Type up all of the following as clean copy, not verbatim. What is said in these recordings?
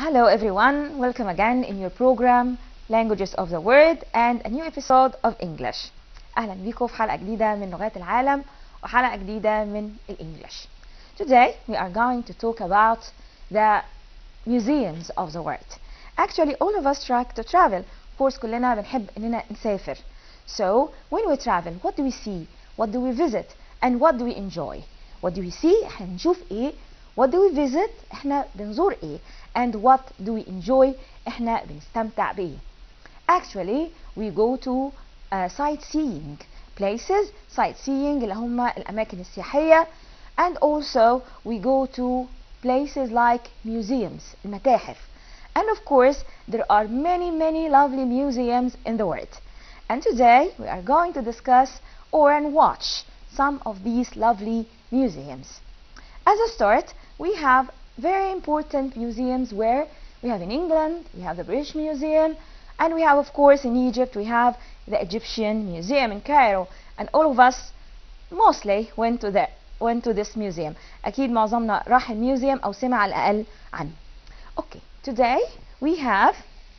Hello everyone, welcome again in your program Languages of the World and a new episode of English. أهلا بيكم في حلقة جديدة من لغات العالم وحلقة جديدة من الإنجليش. Today we are going to talk about the museums of the world. Actually all of us try to travel. Of course كلنا بنحب إننا نسافر. So when we travel, what do we see? What do we visit? And what do we enjoy? What do we see? احنا بنشوف ايه؟ What do we visit? احنا بنزور ايه؟ And what do we enjoy? احنا بنستمتع بيه. Actually we go to sightseeing places. Sightseeing اللي هم الأماكن السياحية. And also we go to places like museums, المتاحف. And of course there are many lovely museums in the world. And today we are going to discuss or and watch some of these lovely museums. As a start, we have very important museums where we have in England, we have the British Museum, and we have of course in Egypt, we have the Egyptian Museum in Cairo, and all of us mostly went to this museum. أكيد معظمنا راح الميوزيوم أو سمع على الأقل عنه. Okay, today we have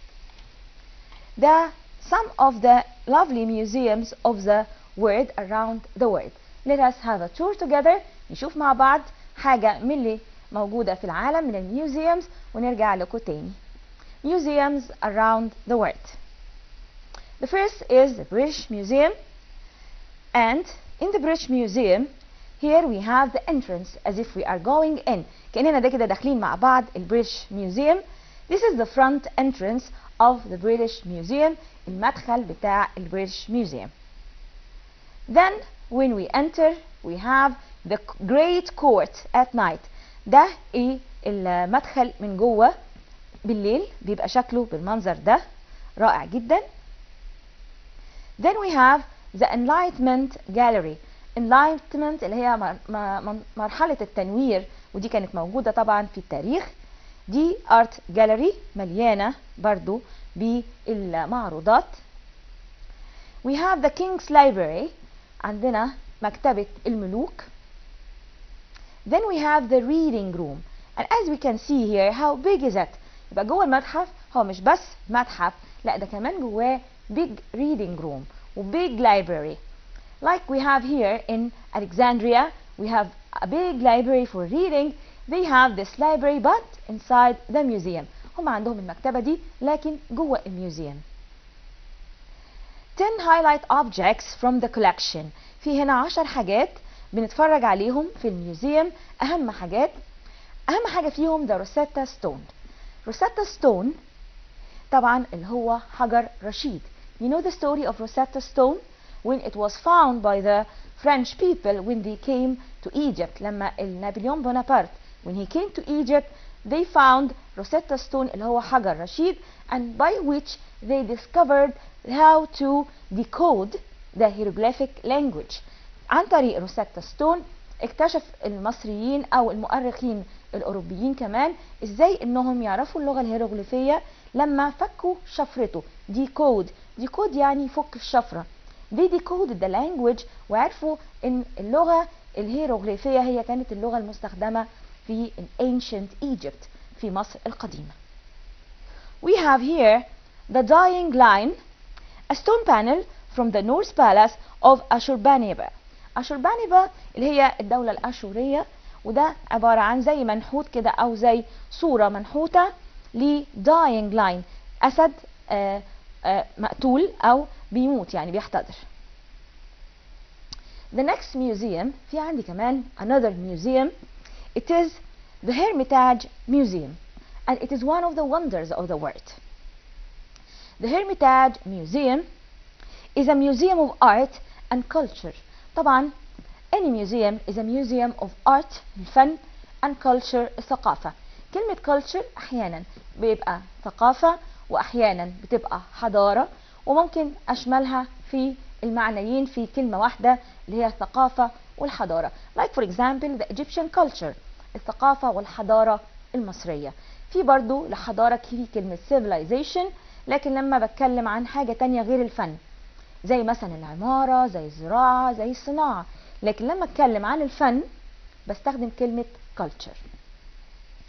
some of the lovely museums of the world around the world. Let us have a tour together. نشوف مع بعض حاجة من اللي موجودة في العالم من الميوزيومز ونرجع لكم تاني. Museums around the world. The first is the British Museum, and in the British Museum here we have the entrance as if we are going in. كأننا ده كده داخلين مع بعض ال British Museum. This is the front entrance of the British Museum, المدخل بتاع ال British Museum. Then when we enter we have the Great Court at night. ده ايه المدخل من جوه بالليل بيبقى شكله بالمنظر ده رائع جدا. Then we have the Enlightenment Gallery. Enlightenment اللي هي مرحلة التنوير ودي كانت موجودة طبعا في التاريخ. دي art gallery مليانة برضو بالمعروضات. We have the King's Library. عندنا مكتبة الملوك. Then we have the reading room, and as we can see here how big is it. يبقى جوه المتحف هو مش بس متحف لا ده كمان جواه big reading room و big library. Like we have here in Alexandria we have a big library for reading. They have this library but inside the museum. هم عندهم المكتبة دي لكن جوه الميوزيوم. 10 highlight objects from the collection. في هنا 10 حاجات بنتفرج عليهم في الميوزيوم. أهم حاجة فيهم the Rosetta Stone. Rosetta Stone طبعا اللي هو حجر رشيد. You know the story of Rosetta Stone when it was found by the French people when they came to Egypt. لما نابليون بونابرت when he came to Egypt they found Rosetta Stone اللي هو حجر رشيد, and by which they discovered how to decode the hieroglyphic language. عن طريق روسيتا ستون اكتشف المصريين او المؤرخين الاوروبيين كمان ازاي انهم يعرفوا اللغة الهيروغليفية لما فكوا شفرته. decode يعني فك الشفرة. they decoded the language وعرفوا ان اللغة الهيروغليفية هي كانت اللغة المستخدمة في ancient Egypt في مصر القديمة. We have here the dying line, a stone panel from the North Palace of Ashurbanipal. أشوربانيبال اللي هي الدولة الأشورية, وده عبارة عن زي منحوت كده أو زي صورة منحوتة ل dying line, أسد مقتول أو بيموت يعني بيحتضر. The next museum في عندي كمان another museum. It is the Hermitage Museum and it is one of the wonders of the world. The Hermitage Museum is a museum of art and culture. طبعا any museum is a museum of art الفن and culture الثقافة. كلمة culture أحيانا بيبقى ثقافة وأحيانا بتبقى حضارة, وممكن أشملها في المعنيين في كلمة واحدة اللي هي الثقافة والحضارة. Like for example the Egyptian culture الثقافة والحضارة المصرية. في برضو لحضارة في كلمة civilization, لكن لما بتكلم عن حاجة تانية غير الفن زي مثلا العمارة زي الزراعة زي الصناعة, لكن لما اتكلم عن الفن بستخدم كلمة culture.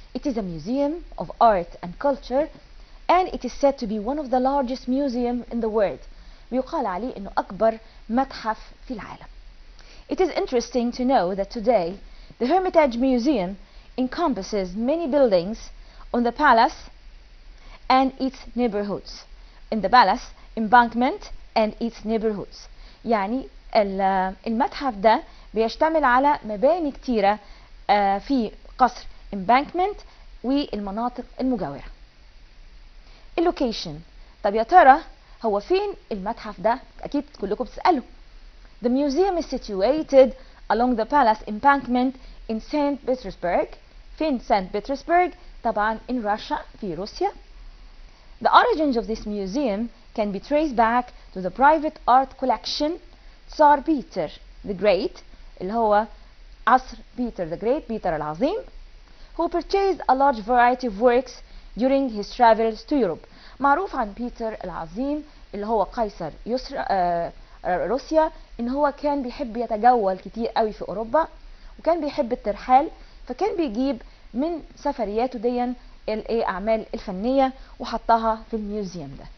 It is a museum of art and culture, and it is said to be one of the largest museums in the world. بيقال عليه إنه أكبر متحف في العالم. It is interesting to know that today the Hermitage Museum encompasses many buildings on the palace and its neighborhoods. In the palace embankment and its neighborhoods. يعني المتحف ده بيشتمل على مباني كتيرة في قصر embankment والمناطق المجاورة. اللوكيشن، طب يا ترى هو فين المتحف ده؟ أكيد كلكم بتسألوا. The museum is situated along the palace embankment in St. Petersburg. فين St. Petersburg؟ طبعا in Russia، في روسيا. The origins of this museum can be traced back to the private art collection Tsar Peter the Great اللي هو عصر Peter the Great، بيتر العظيم، who purchased a large variety of works during his travels to Europe. معروف عن بيتر العظيم اللي هو قيصر روسيا ان هو كان بيحب يتجول كتير قوي في اوروبا، وكان بيحب الترحال، فكان بيجيب من سفرياته دي الاعمال الفنيه وحطها في الميوزيوم ده.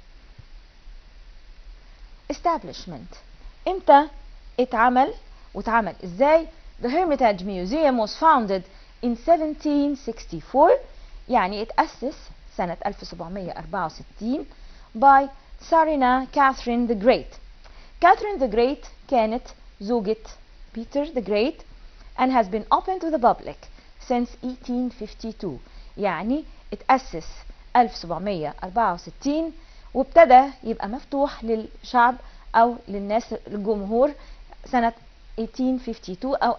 establishment، امتى اتعمل واتعمل ازاي؟ The Hermitage Museum was founded in 1764، يعني اتأسس سنة 1764 by Tsarina Catherine the Great. Catherine the Great كانت زوجة Peter the Great and has been open to the public since 1852. يعني اتأسس 1764 وابتدى يبقى مفتوح للشعب أو للناس الجمهور سنة 1852 أو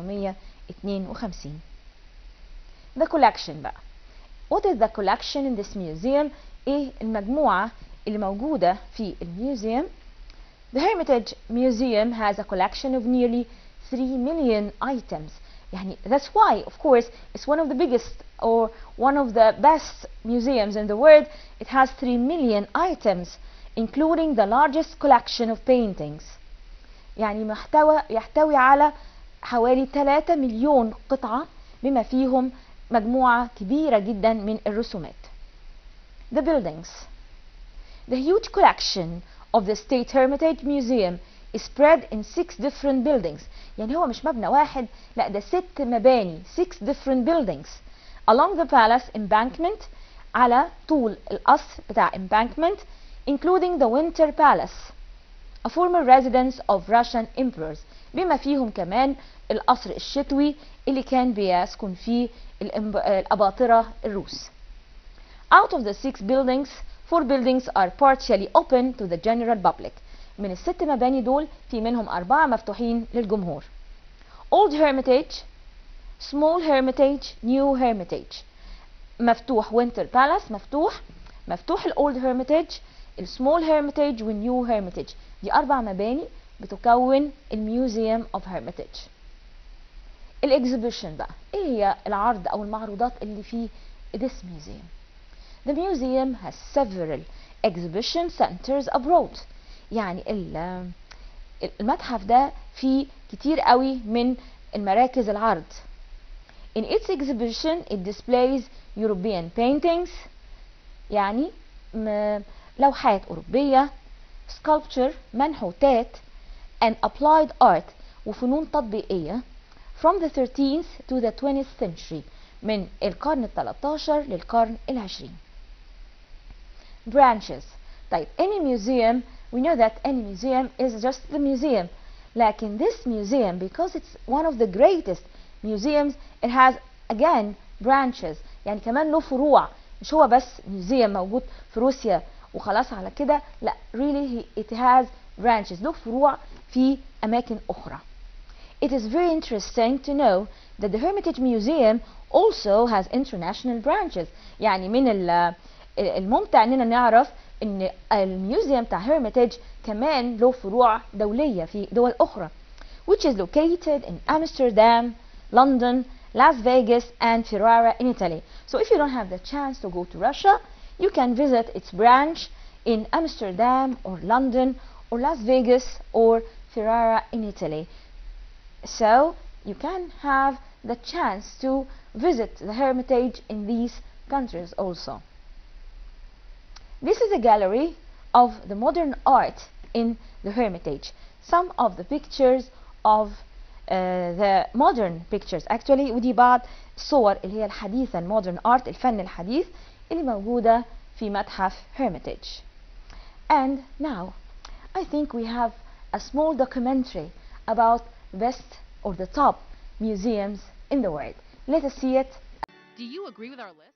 1852. The collection بقى. What is the collection in this museum؟ ايه المجموعة اللي موجودة في الميوزيوم؟ The Hermitage Museum has a collection of nearly 3 million items. يعني that's why of course it's one of the biggest or one of the best museums in the world. It has 3 million items including the largest collection of paintings. يعني يحتوي على حوالي 3 مليون قطعة بما فيهم مجموعة كبيرة جدا من الرسومات. The buildings. The huge collection of the State Hermitage Museum is spread in 6 different buildings. يعني هو مش مبنى واحد، لا ده 6 مباني، 6 different buildings along the palace embankment، على طول القصر بتاع embankment including the Winter Palace a former residence of Russian emperors، بما فيهم كمان القصر الشتوي اللي كان بيسكن فيه الأباطرة الروس. Out of the 6 buildings, 4 buildings are partially open to the general public. من ال6 مباني دول في منهم 4 مفتوحين للجمهور. Old Hermitage, Small Hermitage, New Hermitage. مفتوح Winter Palace، مفتوح الأولد Hermitage، السمول هيرميتاج والنيو هيرميتاج. دي 4 مباني بتكون الميوزيوم اوف هيرميتاج. الاكزيبيشن بقى، ايه هي العرض او المعروضات اللي في this museum؟ The museum has several exhibition centers abroad. يعني المتحف ده فيه كتير قوي من المراكز العرض. In its exhibition it displays European paintings، يعني لوحات أوروبية، sculpture منحوتات and applied art وفنون تطبيقية from the 13th to the 20th century، من القرن ال13 للقرن ال20. branches. طيب any museum, we know that any museum is just the museum، لكن this museum because it's one of the greatest museums it has again branches، يعني كمان له فروع، مش هو بس museum موجود في روسيا وخلاص على كده، لا really it has branches، له فروع في أماكن أخرى. It is very interesting to know that the Hermitage Museum also has international branches. يعني من الممتع اننا نعرف ان الميوزيوم بتاع Hermitage كمان له فروع دولية في دول أخرى، which is located in Amsterdam, London, Las Vegas and Ferrara in Italy. So if you don't have the chance to go to Russia, you can visit its branch in Amsterdam or London or Las Vegas or Ferrara in Italy. So you can have the chance to visit the Hermitage in these countries also. This is a gallery of the modern art in the Hermitage. Some of the pictures of the modern pictures actually، ودي بعض الصور اللي هي الحديثة المودرن art الفن الحديث اللي موجودة في متحف Hermitage. And now I think we have a small documentary about best or the top museums in the world. Let us see it. Do you agree with our list?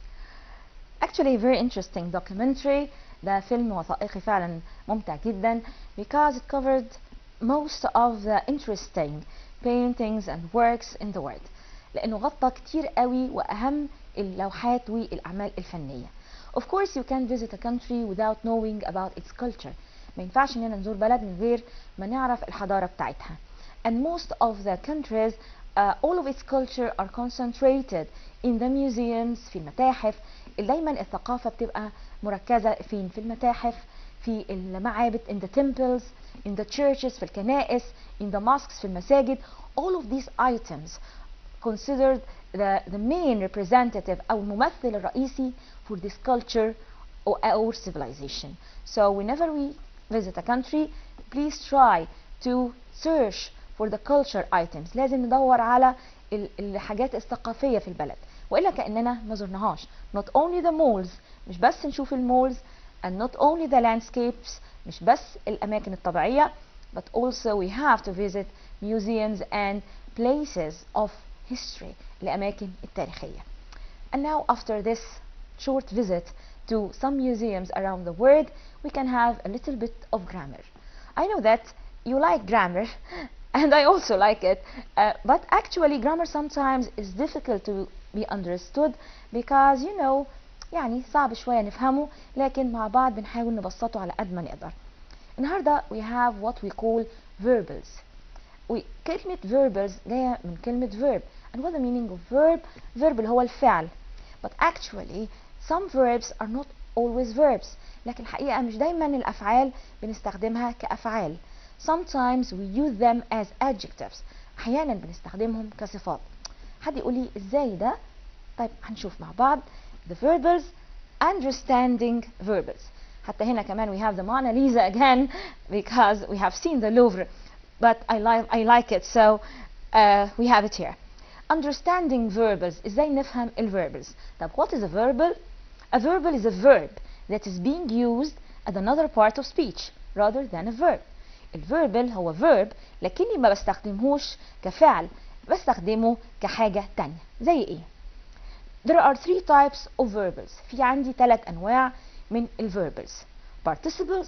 Actually very interesting documentary. ده فيلم وثائقي فعلا ممتع جدا because it covered most of the interesting paintings and works in the world. لأنه غطى كتير قوي وأهم اللوحات والأعمال الفنية. Of course you can visit a country without knowing about its culture. ما ينفعش إننا نزور بلد من غير ما نعرف الحضارة بتاعتها. And most of the countries all of its culture are concentrated in the museums، في المتاحف. دايما الثقافة بتبقى مركزة فين؟ في المتاحف، في المعابد، in the temples, in the churches، في الكنائس، in the mosques، في المساجد. All of these items considered the main representative أو الممثل الرئيسي for this culture or civilization. So whenever we visit a country, please try to search for the culture items. لازم ندور على الحاجات الثقافية في البلد، وإلا كأننا ما زرناهاش. Not only the malls، مش بس نشوف المولز، and not only the landscapes، مش بس الأماكن الطبيعية، but also we have to visit museums and places of history، الأماكن التاريخية. And now after this short visit to some museums around the world, we can have a little bit of grammar. I know that you like grammar and I also like it, but actually grammar sometimes is difficult to be understood because you know يعني صعب شوية نفهمه، لكن مع بعض بنحاول نبسطه على قد ما نقدر. النهاردة we have what we call verbals. كلمة verbals جاية من كلمة verb. And what the meaning of verb? Verb اللي هو الفعل. But actually some verbs are not always verbs. لكن الحقيقة مش دايما الأفعال بنستخدمها كأفعال. Sometimes we use them as adjectives. أحيانا بنستخدمهم كصفات. حد يقول لي إزاي ده؟ طيب هنشوف مع بعض. The verbals understanding verbals. حتى هنا كمان we have the Mona Lisa again because we have seen the Louvre, but I like it, so we have it here. Understanding verbals. إزاي نفهم الverbals؟ طب what is a verbal? A verbal is a verb that is being used at another part of speech rather than a verb. الverbal هو verb لكني ما بستخدمهوش كفعل، بستخدمه كحاجة تانية. زي ايه؟ There are three types of verbals. في عندي 3 أنواع من الverbals: participles,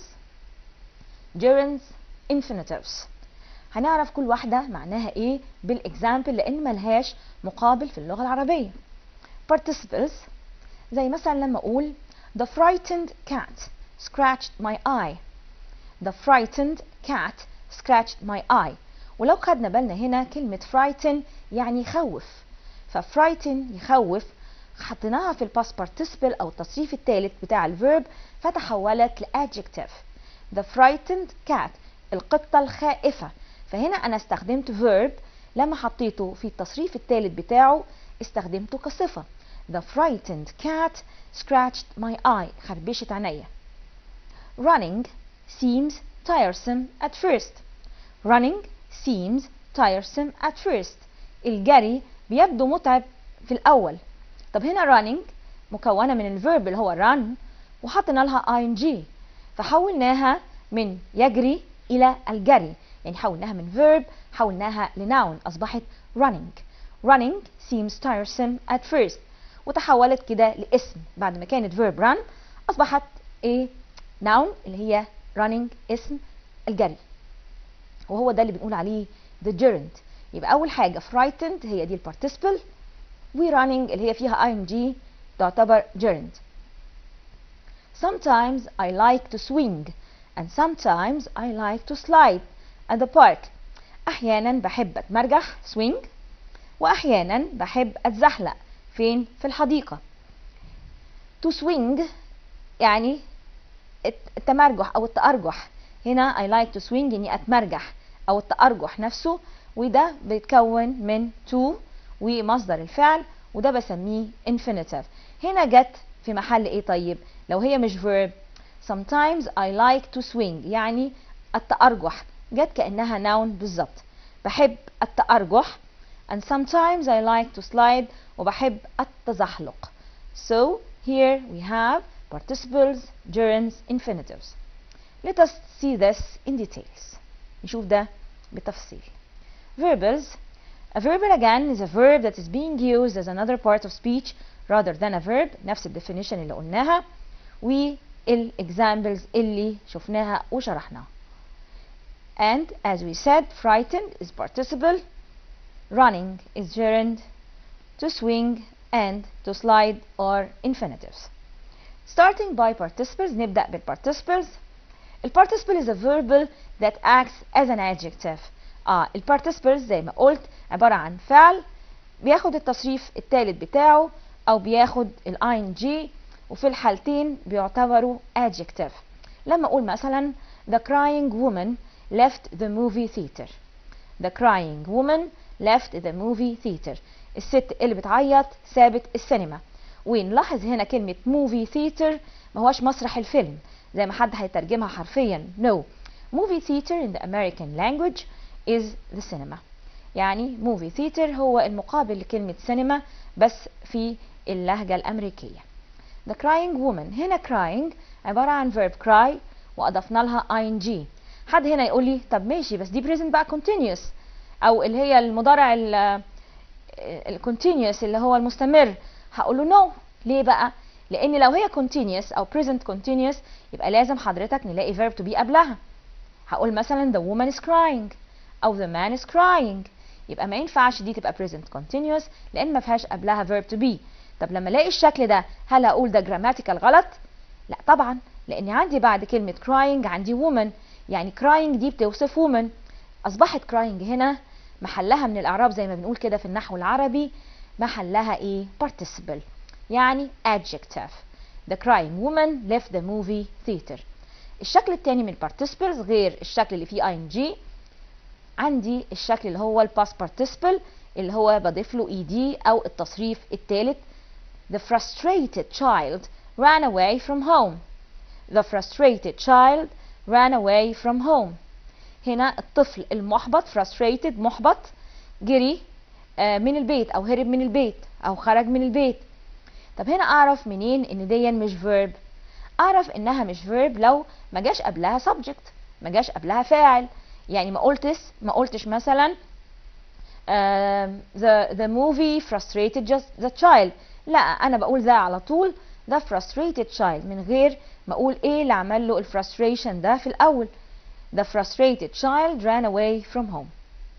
gerunds, infinitives. هنعرف كل واحدة معناها ايه بالexample لأن ملهاش مقابل في اللغة العربية. Participles زي مثلا لما أقول The frightened cat scratched my eye. The frightened cat scratched my eye. ولو خدنا بالنا هنا كلمة frighten يعني يخوف، فfrighten يخوف، حطيناها في الباست participle أو التصريف الثالث بتاع الverb فتحولت لadjective. The frightened cat القطة الخائفة. فهنا أنا استخدمت verb لما حطيته في التصريف الثالث بتاعه استخدمته كصفة. The frightened cat scratched my eye. خربشت عينيا. Running seems tiresome at first. Running seems tiresome at first. الجري بيبدو متعب في الأول. طب هنا running مكونة من الverb اللي هو run وحطينا لها ing فحولناها من يجري إلى الجري، يعني حولناها من verb حولناها لnoun أصبحت running. Running seems tiresome at first وتحولت كده لاسم. بعد ما كانت verb run أصبحت ايه؟ noun اللي هي running اسم الجري، وهو ده اللي بنقول عليه the gerund. يبقى أول حاجة frightened هي دي الparticiple، running اللي هي فيها ing تعتبر gerund. Sometimes I like to swing and sometimes I like to slide at the park. أحيانا بحب أتمرجح swing وأحيانا بحب أتزحلق فين؟ في الحديقة. To swing يعني التمرجح أو التأرجح. هنا I like to swing يعني أتمرجح أو التأرجح نفسه، وده بيتكون من to ومصدر الفعل، وده بسميه infinitive. هنا جت في محل ايه طيب؟ لو هي مش verb sometimes I like to swing يعني التأرجح، جت كأنها noun بالظبط. بحب التأرجح and sometimes I like to slide وبحب التزحلق. So here we have participles, gerunds, infinitives. Let us see this in details. نشوف ده بتفصيل. Verbals. A verbal again is a verb that is being used as another part of speech rather than a verb. نفس الديفينيشن اللي قلناها والexamples اللي شفناها وشرحناها. And as we said, frightened is participle, running is gerund, to swing and to slide are infinitives. Starting by participles, نبدأ بالparticiples. الparticiple is a verbal that acts as an adjective. الparticiples زي ما قلت عبارة عن فعل بياخد التصريف الثالث بتاعه أو بياخد ing، وفي الحالتين بيعتبروا adjective. لما أقول مثلا the crying woman left the movie theater. The crying woman left the movie theater. الست اللي بتعيط سابت السينما. ونلاحظ هنا كلمة movie theater ما هوش مسرح الفيلم زي ما حد هيترجمها حرفيا. No. Movie theater in the American language is the cinema. يعني movie theater هو المقابل لكلمة سينما بس في اللهجة الأمريكية. The crying woman. هنا crying عبارة عن verb cry وأضفنا لها ing. حد هنا يقول لي طب ماشي بس دي present بقى continuous أو اللي هي المضارع continuous اللي هو المستمر. هقول له no. ليه بقى؟ لأن لو هي continuous أو present continuous يبقى لازم حضرتك نلاقي verb to be قبلها. هقول مثلا the woman is crying أو the man is crying، يبقى ما ينفعش دي تبقى present continuous لأن ما فيهاش قبلها verb to be. طب لما الاقي الشكل ده هل هقول ده grammatical غلط؟ لا طبعا، لأن عندي بعد كلمة crying عندي woman، يعني crying دي بتوصف woman. أصبحت crying هنا محلها من الإعراب زي ما بنقول كده في النحو العربي محلها إيه؟ participle يعني adjective. The crying woman left the movie theater. الشكل التاني من participles غير الشكل اللي فيه ing، عندي الشكل اللي هو past participle اللي هو بضيف له ed أو التصريف الثالث. The frustrated child ran away from home. The frustrated child ran away from home. هنا الطفل المحبط frustrated محبط جري من البيت أو هرب من البيت أو خرج من البيت. طب هنا أعرف منين إن دي مش verb؟ أعرف إنها مش verb لو ما جاش قبلها subject، ما جاش قبلها فاعل. يعني ما قلتش مثلا the movie frustrated just the child. لا، أنا بقول ده على طول the frustrated child من غير ما أقول إيه اللي عمل له frustration ده في الأول. The frustrated child ran away from home.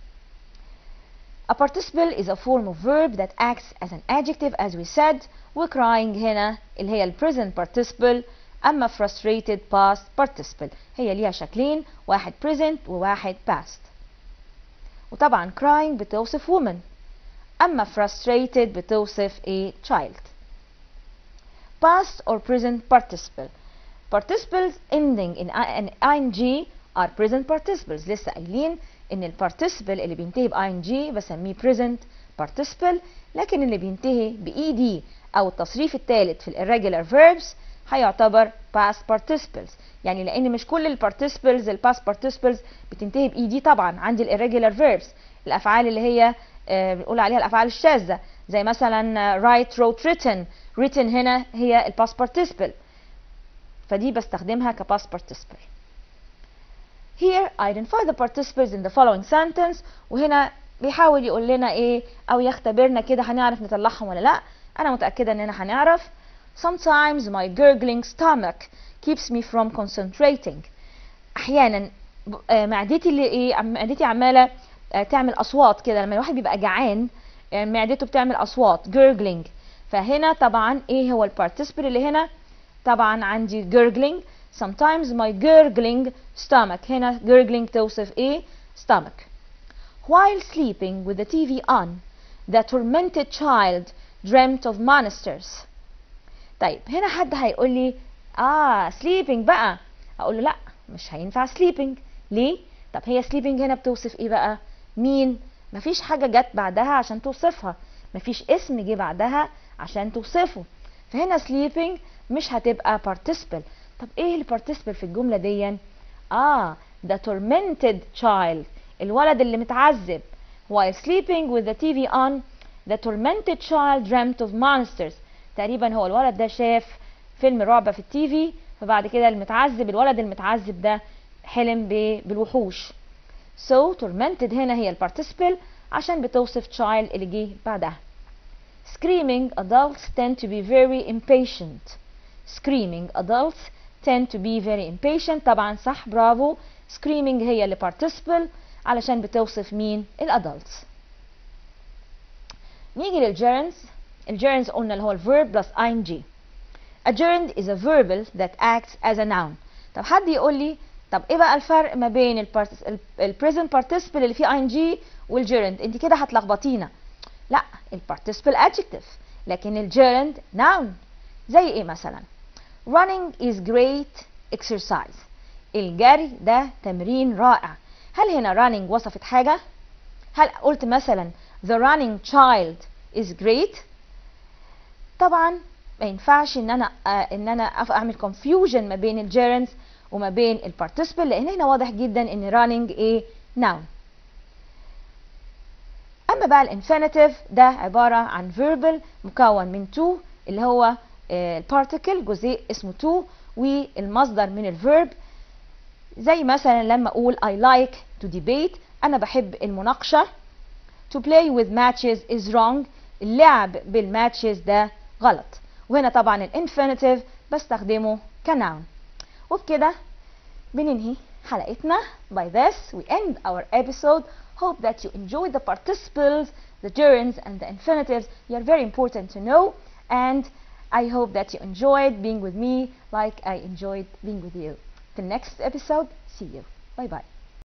A participle is a form of verb that acts as an adjective as we said. وcrying هنا اللي هي present participle، أما frustrated past participle هي ليها شكلين، واحد present وواحد past. وطبعا crying بتوصف woman، أما frustrated بتوصف a child. Past or present participle. Participles ending in ing are present participles. لسه قايلين ان البارتيسيبل اللي بينتهي ب ing بسميه present participle، لكن اللي بينتهي ب ed او التصريف الثالث في irregular verbs هيعتبر past participles. يعني لان مش كل البارتيسيبلز الباست participles بتنتهي ب ed. طبعا عندي irregular verbs الافعال اللي هي بنقول عليها الافعال الشاذه زي مثلا write wrote written. written هنا هي الباست participle فدي بستخدمها كpast participle. Here identify the participles in the following sentence. وهنا بيحاول يقول لنا ايه او يختبرنا كده هنعرف نطلعهم ولا لا. انا متأكدة اننا هنعرف. Sometimes my gurgling stomach keeps me from concentrating. احيانا معدتي اللي ايه معدتي عمالة تعمل اصوات كده. لما الواحد بيبقى جعان معدته بتعمل اصوات gurgling. فهنا طبعا ايه هو البارتيسيبل اللي هنا؟ طبعا عندي gurgling. Sometimes my gurgling stomach. هنا gurgling توصف ايه؟ stomach. While sleeping with the TV on, the tormented child dreamt of monsters. طيب هنا حد هيقول لي sleeping بقى. اقول له لا مش هينفع sleeping. ليه؟ طب هي sleeping هنا بتوصف ايه بقى؟ مين؟ مفيش حاجة جت بعدها عشان توصفها. مفيش اسم جه بعدها عشان توصفه. فهنا sleeping مش هتبقى participle. طب ايه ال participle في الجملة دي؟ the tormented child، الولد اللي متعذب. while sleeping with the TV on the tormented child dreamt of monsters. تقريبا هو الولد ده شاف فيلم رعب في التي في، فبعد كده الولد المتعذب ده حلم بالوحوش. so tormented هنا هي الparticiple عشان بتوصف child اللي جه بعدها. screaming adults tend to be very impatient. screaming adults tend to be very impatient. طبعا صح، برافو. screaming هي اللي participle علشان بتوصف مين؟ الادults. نيجي للgerunds. الgerunds قلنا اللي هو الverb plus ing. a gerund is a verbal that acts as a noun. طب حد يقول لي طب ايه بقى الفرق ما بين present participle اللي فيه ing والgerund؟ انت كده هتلخبطينا. لا، participle adjective لكن gerund noun. زي ايه مثلا؟ running is great exercise. الجري ده تمرين رائع. هل هنا running وصفت حاجة؟ هل قلت مثلا the running child is great؟ طبعا ما ينفعش ان انا اعمل confusion ما بين الgerunds وما بين participle، لان هنا واضح جدا ان running ايه؟ noun. اما بقى الانفينيتيف ده عبارة عن verbal مكون من to اللي هو particle جزء اسمه to والمصدر من الverb. زي مثلا لما اقول I like to debate، انا بحب المناقشة. to play with matches is wrong، اللعب بالماتشز ده غلط. وهنا طبعا الانفينيتيف بستخدمه كناون. وبكده بننهي حلقتنا. By this we end our episode. Hope that you enjoyed the participles, the gerunds and the infinitives. They are very important to know, and I hope that you enjoyed being with me like I enjoyed being with you. Till next episode, see you. Bye bye.